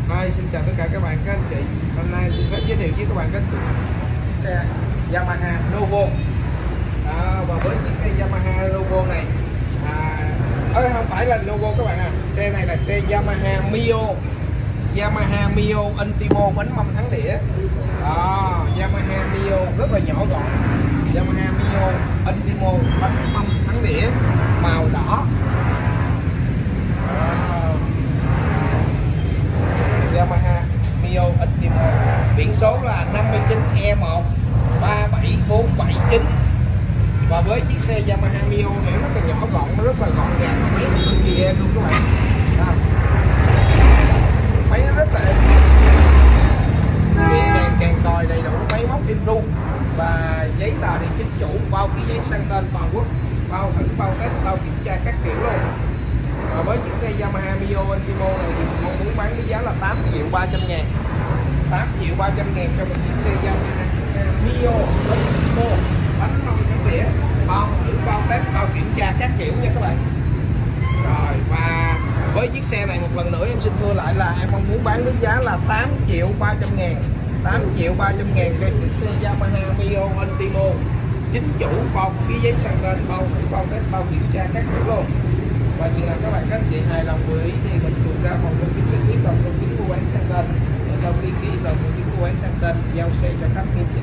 Hi, xin chào tất cả các bạn các anh chị. Hôm nay xin phép giới thiệu với các bạn các anh chị chiếc xe Yamaha Novo. Và với chiếc xe Yamaha Novo này không phải là Novo các bạn à. Xe này là xe Yamaha Mio. Yamaha Mio Ultimo bánh mâm thắng đĩa. Yamaha Mio rất là nhỏ gọn. Yamaha Mio Ultimo bánh mâm thắng đĩa màu đỏ. Yamaha Mio Ultimo, biển số là 59E1 37479. Và với chiếc xe Yamaha Mio này rất là nhỏ gọn, nó rất là gọn gàng, máy cực kỳ êm luôn các bạn. Máy nó rất là êm, càng còi đầy đủ máy móc im ru và giấy tờ thì chính chủ, bao ký giấy sang tên toàn quốc, bao thử, bao test, bao kiểm tra các kiểu luôn. Và với chiếc xe Yamaha Mio Ultimo này thì mình mong muốn bán với giá là 8.300.000. 8.300.000 cho một chiếc xe Yamaha Mio Ultimo bánh mâm thắng đĩa, bao thử, bao test, bao kiểm tra các kiểu nha các bạn. Rồi, và với chiếc xe này một lần nữa em xin thưa lại là em mong muốn bán với giá là 8.300.000. 8.300.000 cho chiếc xe Yamaha Mio Ultimo chính chủ, bao ký giấy sang tên, bao thử, bao test, bao kiểm tra các kiểu luôn. Và chỉ là các bạn các anh chị hài lòng vừa ý thì mình cùng ra một công chứng lý thuyết và công chứng mua bán sang tên. Và sau khi ký hợp đồng công chứng mua bán sang tên, giao xe cho khách nghiêm